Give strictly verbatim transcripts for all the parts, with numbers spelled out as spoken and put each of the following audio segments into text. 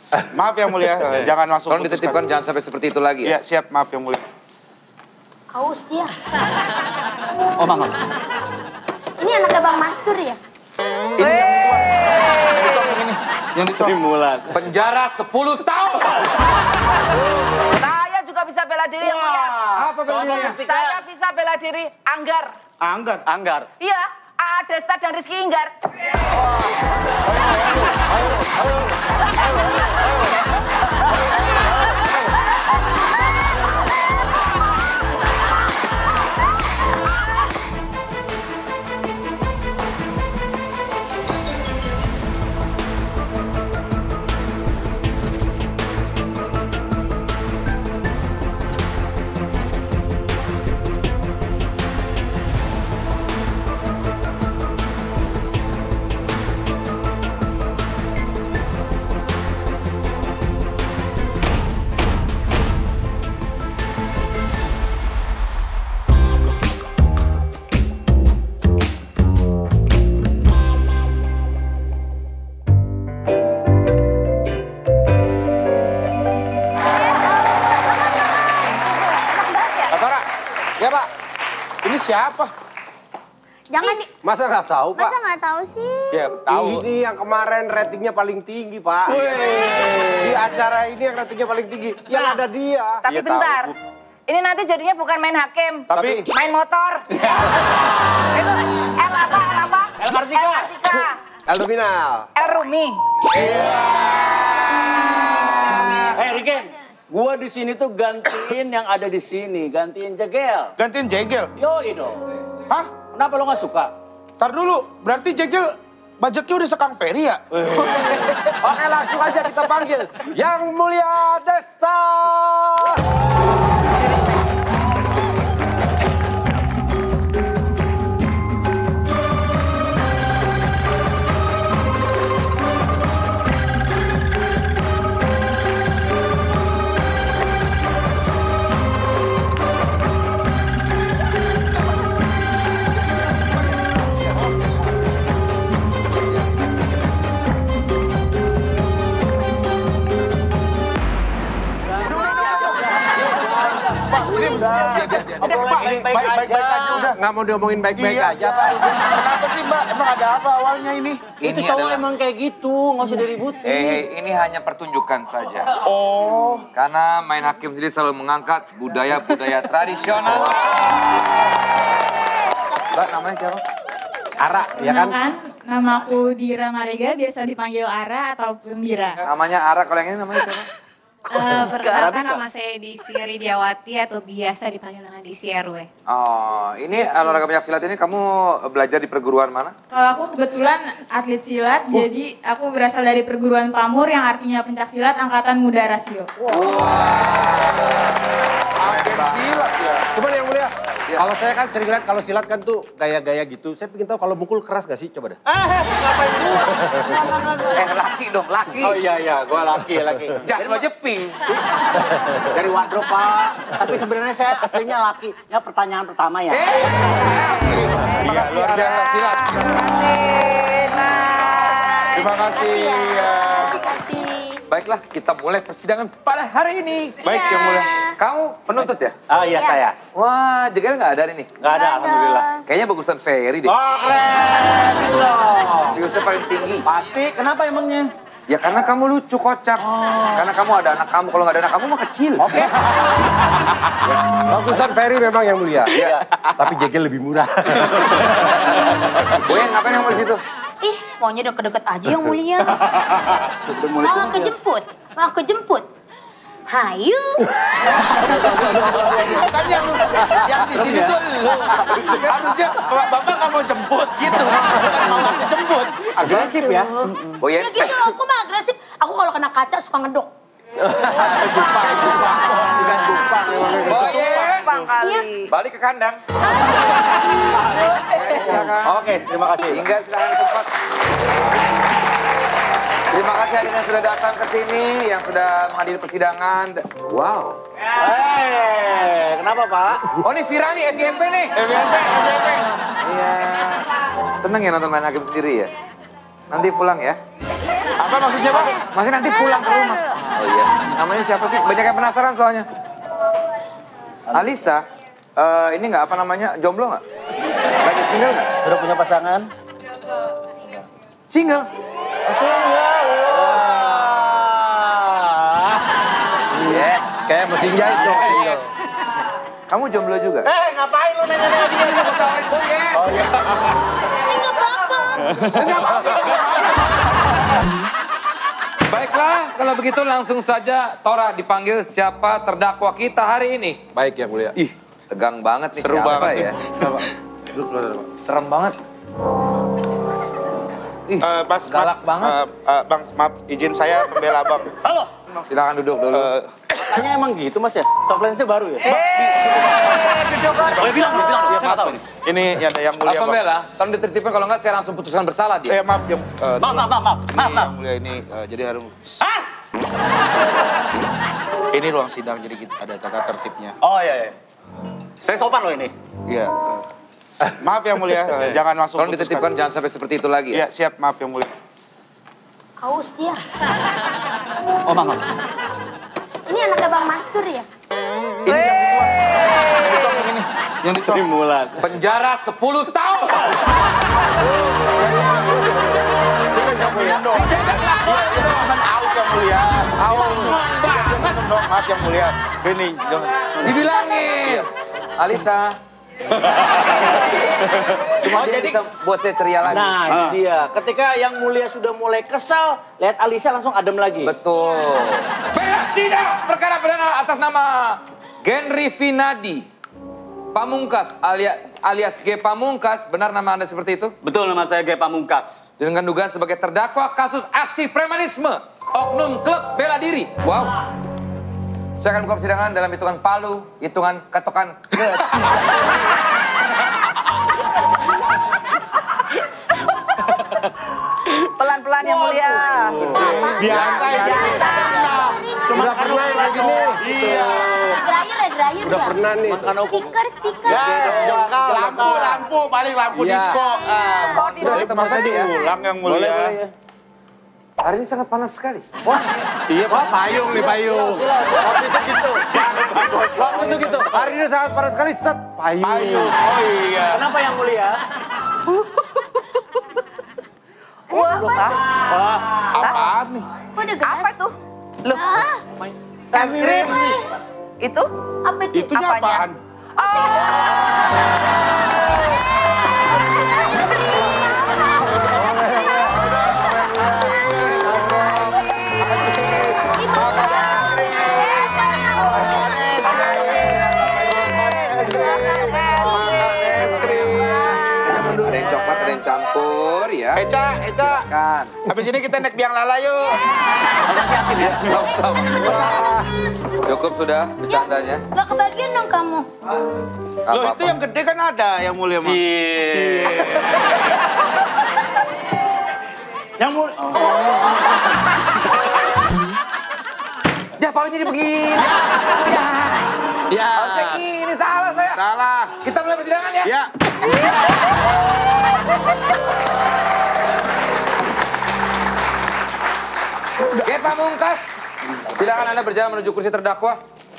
Maaf Yang Mulia, jangan langsung Tolong dititipkan, jangan sampai seperti itu lagi Iya, ya. siap, maaf Yang Mulia. Haus dia. Oh, mama. Ini anaknya Bang Mastur ya? Ini yang dituang. Yang dituang yang ini. Yang dituang. Mulan. Penjara sepuluh tahun. Saya juga bisa bela diri Yang Mulia. Apa bela dirinya? Saya bisa bela diri Anggar. Anggar. Anggar. Iya, A A Desta dan Rizky Inggar. Ya Pak, ini siapa? Jangan di... Masa nggak tahu, Pak? Masa nggak tahu sih? Ya, tahu. Ini yang kemarin ratingnya paling tinggi, Pak. Di acara ini yang ratingnya paling tinggi. Yang ada dia. Tapi Iya, bentar. tahu. Ini nanti jadinya bukan main hakim. Tapi- main motor. Itu L apa? L apa? L Kartika. L Kartika. El Dominal. L Rumi. Eh, Riken. Gua di sini tuh gantiin yang ada di sini, gantiin Jegel. Gantiin Jegel. Yoi dong. Hah? Kenapa lo nggak suka? Ntar dulu, berarti Jegel budgetnya udah sekang Ferry ya? Oke, langsung aja kita panggil Yang Mulia Desta. Pak, ini Obrolan ini baik-baik baik-baik aja udah. Nggak mau diomongin baik-baik Iya. aja, Pak. Kenapa sih Mbak? Emang ada apa awalnya ini? Itu Ini cowok adalah emang kayak gitu, nggak usah diributin. Eh, ini hanya pertunjukan saja. Oh, Karena main hakim sendiri selalu mengangkat budaya-budaya tradisional. Mbak, namanya siapa? Ara, ya kan? Kenalkan, nama aku Dira Marega, biasa dipanggil Ara ataupun Dira. Namanya Ara, kalau yang ini namanya siapa? Uh, perkenalkan nama saya Desi Ridiawati atau biasa dipanggil dengan Desi R W. Oh, ini olahraga pencaksilat ini kamu belajar di perguruan mana? Kalau aku kebetulan atlet silat, jadi aku berasal dari perguruan Pamur yang artinya pencaksilat Angkatan Muda Rasio. agen silat ya. Cuman Yang Mulia, kalau saya kan sering lihat kalau silat kan tuh gaya-gaya gitu. Saya pengen tahu kalau mukul keras gak sih? Coba deh. Eh, ngapain gua? Eh, laki dong, laki. Oh iya, iya, gua laki, laki. Jas lo jeping. Dari wardrobe, Pak. Tapi sebenarnya saya aslinya laki. Ya pertanyaan pertama ya. Iya, luar biasa silat. Terima kasih ya. Baiklah, kita mulai persidangan pada hari ini. Baik Yang Mulia. Kamu penuntut ya? Ah iya saya. Wah, Jegel nggak ada hari ini? Nggak ada, alhamdulillah. Kayaknya bagusan Ferry deh. Oh keren loh. Viewsnya paling tinggi. Pasti, kenapa emangnya? Ya karena kamu lucu, kocak. Karena kamu ada anak kamu, kalau nggak ada anak kamu mah kecil. Oke. Bagusan Ferry memang Yang Mulia. Iya. Tapi Jegel lebih murah. Boyen, ngapain kamu di situ? Ih, maunya deket-deket aja Yang Mulia. Mau kejemput, mau kejemput. Hayu. Kan yang yang di sini tuh lu. Harusnya Bapak nggak mau jemput gitu. Bukan mau nggak kejemput. Agresif ya. Boyen, Ya gitu, aku mah agresif. Aku kalau kena kaca suka ngedok. Boyen, Bang kali. Iya. balik ke kandang. Silakan. Oke, terima kasih. Hingga silakan ke tempat. Terima kasih hadirin yang sudah datang ke sini, yang sudah menghadiri persidangan. Wow. Eh, kenapa Pak? Oh ini Vira nih, F Y P nih. F Y P, F Y P. Iya. Seneng ya nonton main hakim sendiri ya? Nanti pulang ya. Apa maksudnya, Bang? Masih nanti pulang ke rumah. Oh iya. Namanya siapa sih? Banyak yang penasaran soalnya. Alisa, uh, ini nggak apa namanya, jomblo nggak? Lagi single nggak? Sudah punya pasangan? Single? Oh, single. Yes. Kayak mesin jahit dong. Yes. Kamu jomblo juga? Eh, ngapain lu nanya-nanya dia? Dia mau tawarin bonget. Oh iya. Eh, nggak apa-apa. Baiklah, kalau begitu langsung saja Tora dipanggil siapa terdakwa kita hari ini. Baik, Yang Mulia. Ih, tegang banget nih Seru siapa banget ya. Duduk dulu, Pak. Serem banget. Ih, Eh, Mas, galak Mas, banget. eh, eh, Bang, maaf, izin saya pembela Bang. Halo. Silakan duduk dulu. Eh, Tanya emang gitu mas ya? Softline-nya baru ya? Boleh bilang, boleh bilang. Iya, maaf, ini. Ini yang Yang Mulia, Apa Bang. Bella? Tolong ditertibkan kalau enggak saya langsung putuskan bersalah dia. Eh, maaf, yang, eh, Maaf, maaf, maaf, maaf. ini Maaf, maaf. Yang Mulia ini, eh, jadi harus... Hah? Ini ruang sidang, jadi kita ada tata tertibnya. Oh iya, iya. Saya sopan loh ini. Iya. eh. Maaf, Yang Mulia, eh, jangan langsung Tolong ditertibkan jangan sampai seperti itu lagi Iya, ya. siap, maaf, Yang Mulia. Haus dia. Oh, maaf, maaf. Ini anaknya Bang Mastur ya? Ini yang dituang. Yang dituang yang ini. Yang dituang. Sri Mulat. Penjara sepuluh tahun. Dia kan jangan minum dong. Iya, itu cuma haus, Yang Mulia. Haus. Iya, dia minum dong, maaf, Yang Mulia. Ini, jangan. Dibilangin. Alisa. Cuma Oh, dia jadi- bisa buat saya ceria lagi. Nah, ini dia. Ketika Yang Mulia sudah mulai kesal, lihat Alisa langsung adem lagi. Betul. Bella sidang perkara pidana atas nama Genry Vinadi Pamungkas alias, alias G Pamungkas. Benar nama Anda seperti itu? Betul, nama saya G Pamungkas. Dengan dugaan sebagai terdakwa kasus aksi premanisme oknum klub bela diri. Wow. Saya akan buka persidangan dalam hitungan palu, hitungan ketokan ke. Pelan-pelan Yang Mulia. Biasa ya. Cuma pernah kayak gini. Iya. Dryer ya, dryer Udah ya? pernah nih. Makan hukum. Speaker, speaker. Lampu, lampu, paling lampu Iya. disco. Ah, Oh, tidak jadi bisa masa saja ya? diulang, Yang Mulia. Boleh, boleh ya. Hari ini sangat panas sekali. Iya, Pak. Payung nih, payung. Waktu itu gitu. Waktu itu gitu. Hari ini sangat panas sekali, set. Payung. Payung. Oh iya. Kenapa Yang Mulia? Wah, Apaan nih? Kok udah gelas? apa itu? Loh, Ah, es krim. Itu? apa itu? Itunya Apanya? apaan? Ada yang coklat, ada yang campur ya. Eca, Eca. Kan. Habis ini kita naik biang lala yuk. Stop, stop. Cukup sudah bercandanya. Gak kebagian dong kamu. Nggak Loh, apa-apa. itu yang gede kan ada, Yang Mulia mah. Cie. Yang Mulia. Oh. Ya, paling jadi begini. Ya. Ya. Harusnya gini, salah saya. Salah. Kita mulai persidangan ya. Ya. Oke, Pamungkas. Silakan Anda berjalan menuju kursi terdakwa.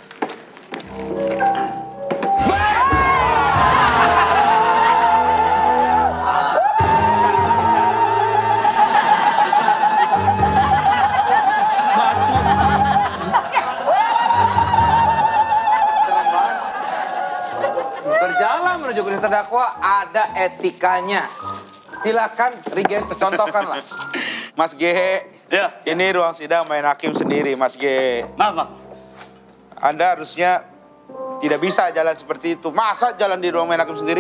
Serem banget. Berjalan menuju kursi terdakwa ada etikanya. Silakan Rigen contohkanlah. Mas G, Ya, ini ruang sidang main hakim sendiri, Mas G. maaf, maaf. Anda harusnya tidak bisa jalan seperti itu. Masa jalan di ruang main hakim sendiri?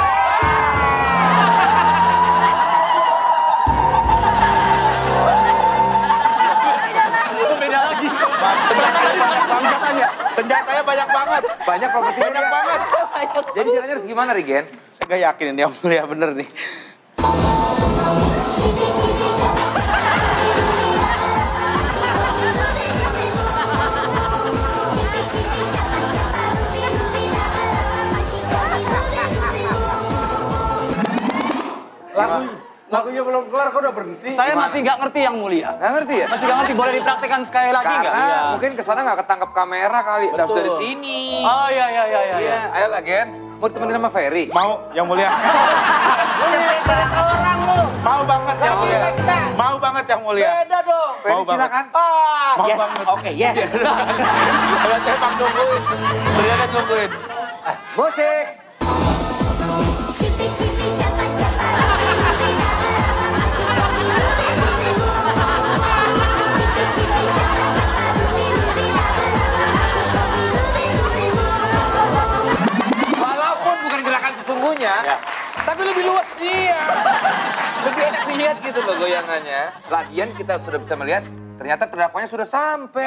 Itu beda lagi. Senjatanya banyak banget. Senjatanya banyak banget. Banyak propertinya Banyak dia. banget. Jadi jalannya harus gimana, Rigen? Saya gak yakin ini Yang Mulia bener nih. Lagu, Lagunya belum kelar, kok udah berhenti? Saya masih nggak ngerti yang mulia. Nggak ngerti ya? Masih nggak ngerti, boleh dipraktekkan sekali lagi nggak? Karena mungkin kesana nggak ketangkep kamera kali, harus dari sini. Oh iya iya iya iya. Iya, ayo lah Gen. Mau ditemenin sama Ferry? Mau, yang mulia. Mau banget yang mulia. Mau banget yang mulia. Beda dong. Ferry Mau banget. silakan. Ah, Mau yes. banget. Oke, yes. Kalau tembak nungguin. Ternyata nungguin. Musik. Walaupun bukan gerakan sesungguhnya, Ya. tapi lebih luas dia. Lebih enak dilihat gitu loh goyangannya. Lagian kita sudah bisa melihat, ternyata terdakwanya sudah sampai.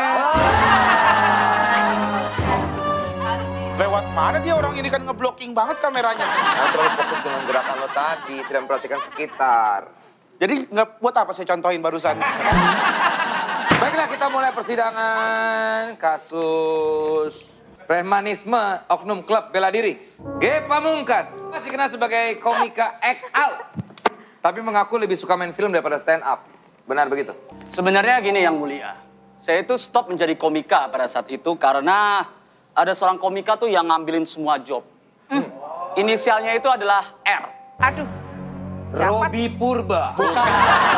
Lewat mana dia orang ini kan ngeblocking banget kameranya. Nah, terlalu fokus dengan gerakan lo tadi, tidak memperhatikan sekitar. Jadi nggak buat apa saya contohin barusan. Baiklah, kita mulai persidangan kasus premanisme oknum klub bela diri. G. Pamungkas masih kenal sebagai komika act out, tapi mengaku lebih suka main film daripada stand up. Benar begitu? Sebenarnya gini yang mulia, saya itu stop menjadi komika pada saat itu karena ada seorang komika tuh yang ngambilin semua job. Hmm. Inisialnya itu adalah R. Aduh. Robi Purba. Bukan.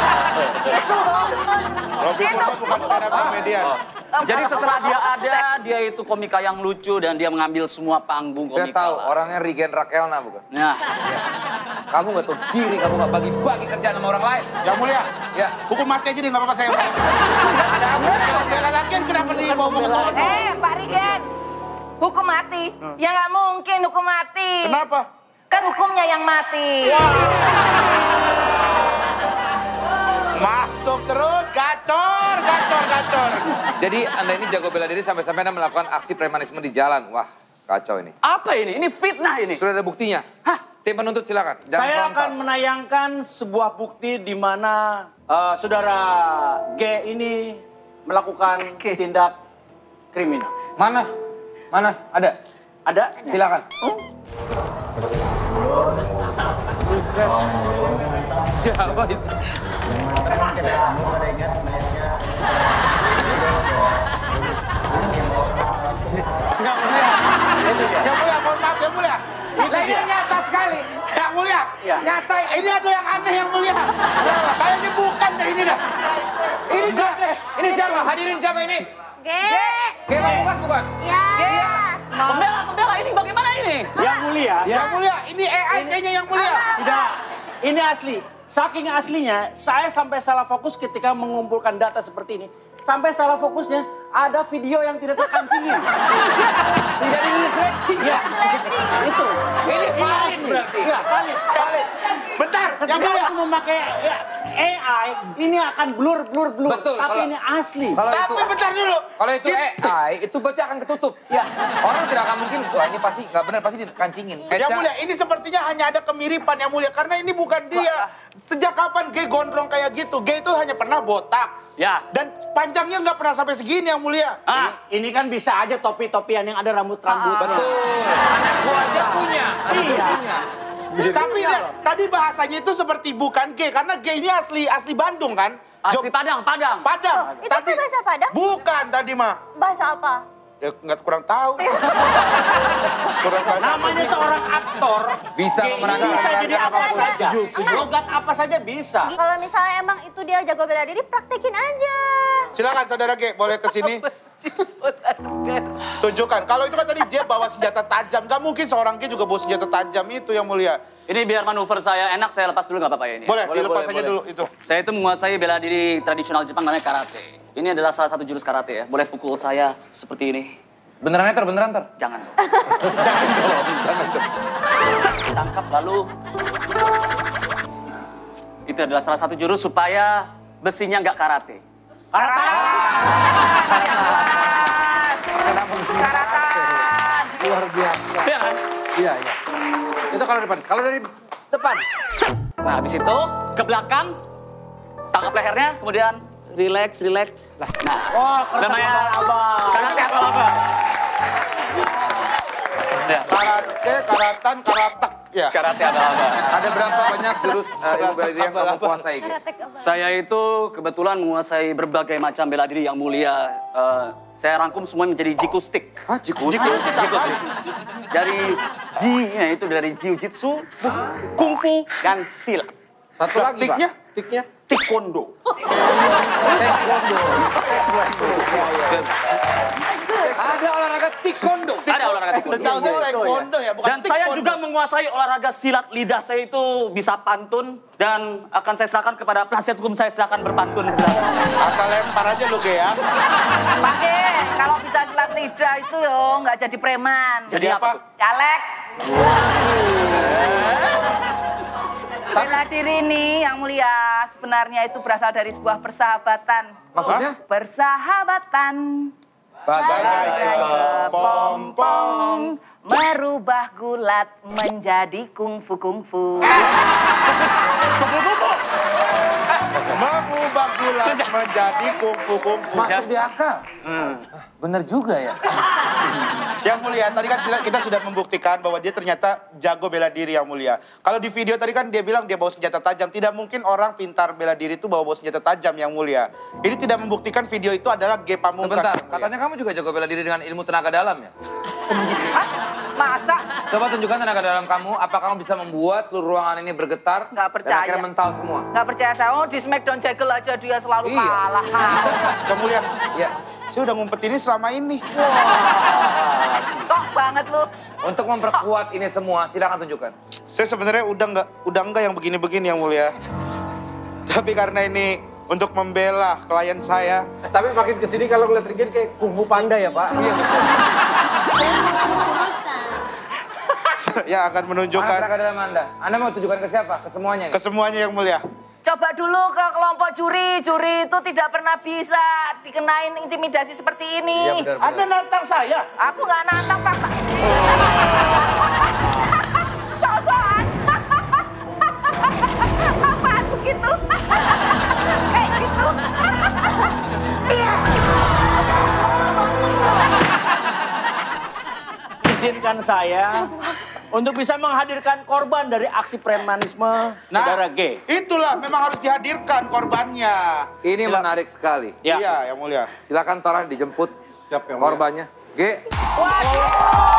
Robi Purba bukan stand up comedian. Jadi setelah dia ada, dia itu komika yang lucu dan dia mengambil semua panggung komika. Saya tahu, lah. orangnya Rigen Rakelna bukan? Nah, Kamu nggak tahu diri, kamu nggak bagi-bagi kerjaan sama orang lain. Yang mulia, Ya. hukum mati aja deh nggak apa-apa saya. Ada apa? Bela lagi kenapa dibawa ke sono? Eh, Pak Rigen. Hukum mati? Ya nggak mungkin hukum mati. Kenapa? Kan hukumnya yang mati. Masuk terus, gacor, gacor, gacor. Jadi Anda ini jago bela diri sampai-sampai Anda melakukan aksi premanisme di jalan. Wah, kacau ini. apa ini? Ini fitnah ini. Sudah ada buktinya. Hah? Tim penuntut silakan. Jangan Saya frontal. akan menayangkan sebuah bukti di mana eh, saudara G ini melakukan tindak kriminal. Mana? Mana? Ada? Ada? Silakan. Siapa itu? Yang mulia, yang mulia, mohon maaf yang mulia. Lah ini nyata sekali. Yang mulia, Ya. nyata ini ada yang aneh yang mulia. Kayaknya bukan deh ini dah. Ini siapa? Ini siapa? Hadirin siapa ini? G. G. Pamungkas bukan? Ya. Pembela, pembela ini bagaimana ini? Yang mulia, Yang mulia, ini A I kayaknya yang mulia. tidak. Ini asli. Saking aslinya, saya sampai salah fokus ketika mengumpulkan data seperti ini. Sampai salah fokusnya, ada video yang tidak terkancingin. Tidak dirilis lagi. Ya, itu. Ini valid berarti. Iya, valid. Valid. Bentar, yang Ketika mulia. aku memakai ya, A I, ini akan blur, blur, blur. Betul, Tapi kalau- ini asli. Kalau itu, Tapi bentar dulu. kalau itu A I, itu berarti akan ketutup. Ya. Orang tidak akan mungkin, wah ini pasti nggak benar, pasti dikancingin. Yang mulia, ini sepertinya hanya ada kemiripan yang mulia. Karena ini bukan dia. Sejak kapan G gondrong kayak gitu? G itu hanya pernah botak. Ya. Dan panjangnya nggak pernah sampai segini yang mulia. Ah, Ini kan bisa aja topi-topian yang ada rambut-rambutnya. Betul. Anak gua aja punya. Anak gua Iya. punya. Tapi lihat, tadi bahasanya itu seperti bukan G. Karena G ini asli asli Bandung kan? asli Jog- Padang, Padang. Padang. Itu kan bahasa Padang? Bukan tadi mah. Bahasa apa? Ya nggak kurang tahu. kurang tahu. Namanya seorang aktor. Bisa Dia memerankan bisa karakter jadi apa apapun. saja. Logat apa saja bisa. Kalau misalnya emang itu dia jago bela diri, praktekin aja. Silakan saudara G, boleh ke sini. Tunjukkan. Kalau itu kan tadi dia bawa senjata tajam. Gak mungkin seorang G juga bawa senjata tajam itu yang mulia. Ini biar manuver saya enak, saya lepas dulu nggak apa-apa ya ini? Boleh, Boleh, dilepas boleh, saja boleh. dulu itu. Saya itu menguasai bela diri tradisional Jepang namanya karate. Ini adalah salah satu jurus karate ya. Boleh pukul saya seperti ini. Beneran ter, beneran ter. Jangan. Jangan dong. Jangan dong. Tangkap lalu. Itu adalah salah satu jurus supaya besinya nggak karate. Luar biasa. Iya kan? Iya, iya. Itu kalau depan. Kalau dari depan. Nah, habis itu ke belakang, tangkap lehernya, kemudian relax, relax. Lah, nah, Oh, namanya karate abal-abal. Udah. Karate, karatan, karatek. Ya. Karate aba-aba. Ada berapa banyak jurus uh, ilmu bela diri yang kamu kuasai? Ge? Saya itu kebetulan menguasai berbagai macam bela diri yang mulia. Uh, saya rangkum semua menjadi jiku stick. Hah, jiku Jiku stick apa? Dari ji-nya itu dari jiu-jitsu, kungfu, dan silat. Satu lagi, Pak. Tiknya? Tiknya? Taekwondo. Ada olahraga taekwondo. Ada olahraga taekwondo. Tahu saya taekwondo ya, bukan Dan saya taekwondo. juga menguasai olahraga silat lidah. Saya itu bisa pantun dan akan saya serahkan kepada penasihat hukum saya, silakan berpantun. Asal lempar aja lu, Ge, ya. Pak Ge, kalau bisa silat lidah itu yo nggak jadi preman. Jadi apa? Caleg. Bela diri ini yang mulia sebenarnya itu berasal dari sebuah persahabatan. Maksudnya? Persahabatan. Bagai Kepompong merubah gulat menjadi kungfu kungfu. Mengubah gulat menjadi kumpul-kumpul. masuk di akal. Bener juga ya. Yang mulia, tadi kan sila- kita sudah membuktikan bahwa dia ternyata jago bela diri yang mulia. Kalau di video tadi kan dia bilang dia bawa senjata tajam. Tidak mungkin orang pintar bela diri itu bawa-bawa senjata tajam yang mulia. Ini tidak membuktikan video itu adalah Ge Pamungkas. Sebentar, yang mulia. katanya kamu juga jago bela diri dengan ilmu tenaga dalam ya? Masa? Coba tunjukkan tenaga dalam kamu, apa kamu bisa membuat seluruh ruangan ini bergetar? Nggak percaya. Dan akhirnya mental semua. Nggak percaya saya, oh di Smackdown Jagel aja dia selalu Iya. kalah. Yang mulia, Ya, saya udah ngumpet ini selama ini. Sok banget lu. untuk memperkuat ini semua, silakan tunjukkan. Saya sebenarnya udah nggak udah nggak yang begini-begini yang mulia. Tapi karena ini untuk membela klien saya. Tapi makin kesini kalau ngeliat Regen kayak kungfu panda ya, Pak. Iya. Yang akan Mana menunjukkan tenaga dalam Anda? Anda mau tunjukkan ke siapa? Ke semuanya nih? ke semuanya yang mulia. Coba dulu ke kelompok juri. Juri itu tidak pernah bisa dikenain intimidasi seperti ini. Iya, benar, benar. Anda nantang saya? Aku nggak nantang fakta. Sok-sokan. Apaan begitu? Kayak gitu. Izinkan saya untuk bisa menghadirkan korban dari aksi premanisme saudara G. Itulah memang harus dihadirkan korbannya. Ini menarik sekali. Ya. Iya, yang mulia. Silakan Tora dijemput korbannya. G. Waduh.